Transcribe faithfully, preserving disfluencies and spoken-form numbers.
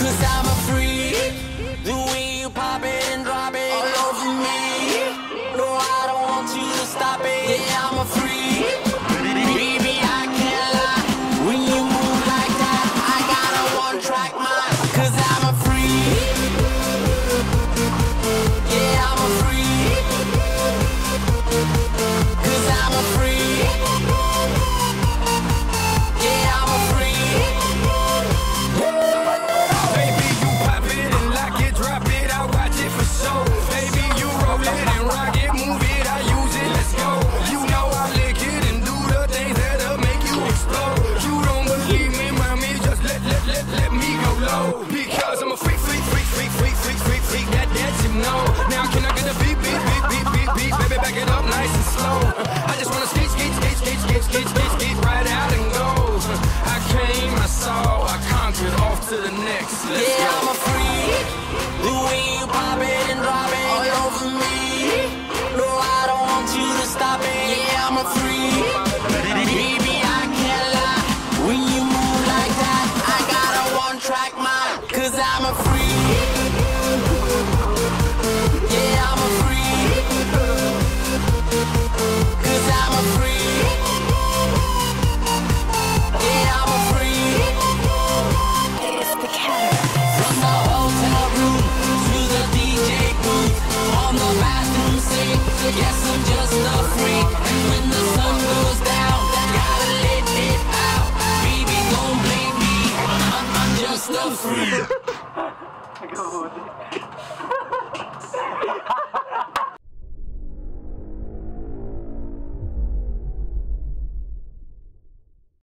Cause I'm a freak. The way you pop it and drop it all over me. No, I don't want you to stop it. Yeah, I'm a freak. Baby, I can't lie. When you move like that, I got a one-track mind. Cause I'm a freak. Yeah, I'm a freak. Cause I'm a freak. Yeah, I'm a freak. Baby, you pop it and lock it, drop it, I watch it for sure. Baby, you roll it and rock it, move it, I use it, let's go. You know I lick it and do the things that'll make you explode. You don't believe me, mommy, just let, let, let, let me go low. Because I'm a freak, freak, freak, freak, freak, freak, freak, freak, that, that you know. Now can I get a beat, beat, beat, beat, beat, beat, baby, back it up nice and slow. I just wanna skate, skate, skate, skate, skate, skate, skate, skate, right out and go. I came, I saw, I conquered, off to the next. Let's Yeah, go. I'm a freak. The way you pop it and drop it all over me. No, I don't want you to stop it. Yeah, I'm a freak. Baby, I can't lie. When you move like that, I got a one-track mind. Cause I'm a freak. Yeah, I'm a freak. Cause I'm a freak. Yeah, I'm a freak. From the hotel room to the D J booth, on the bathroom sink. Yes, I'm just a freak. And when the sun goes down, gotta let it out. Baby, don't blame me. I'm, I'm just a freak.